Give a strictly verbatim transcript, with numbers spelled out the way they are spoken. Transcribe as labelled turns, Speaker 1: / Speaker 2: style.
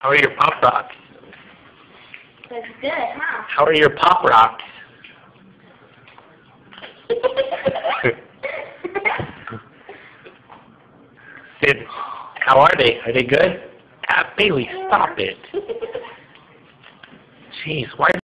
Speaker 1: How are your Pop Rocks?
Speaker 2: That's good, huh?
Speaker 1: How are your Pop Rocks? Sid, how are they? Are they good? Ah, Bailey, stop it. Jeez, why